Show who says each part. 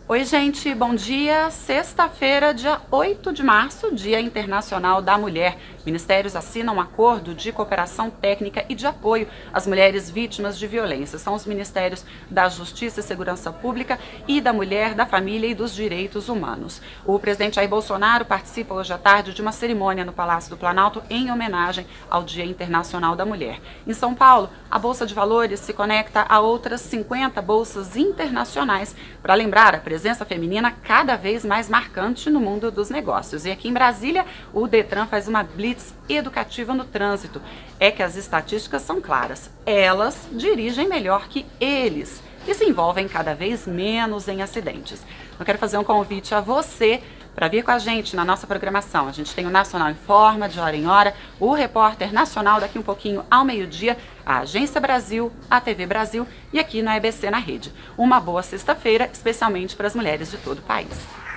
Speaker 1: Oi, gente, bom dia. Sexta-feira, dia 8 de março, Dia Internacional da Mulher. Ministérios assinam um acordo de cooperação técnica e de apoio às mulheres vítimas de violência. São os Ministérios da Justiça e Segurança Pública e da Mulher, da Família e dos Direitos Humanos. O presidente Jair Bolsonaro participa hoje à tarde de uma cerimônia no Palácio do Planalto em homenagem ao Dia Internacional da Mulher. Em São Paulo, a Bolsa de Valores se conecta a outras 50 bolsas internacionais para lembrar a presença feminina cada vez mais marcante no mundo dos negócios. E aqui em Brasília, o Detran faz uma blitz educativa no trânsito. É que as estatísticas são claras. Elas dirigem melhor que eles e se envolvem cada vez menos em acidentes. Eu quero fazer um convite a você para vir com a gente na nossa programação. A gente tem o Nacional Informa, de hora em hora, o Repórter Nacional daqui um pouquinho ao meio-dia, a Agência Brasil, a TV Brasil e aqui no EBC na Rede. Uma boa sexta-feira, especialmente para as mulheres de todo o país.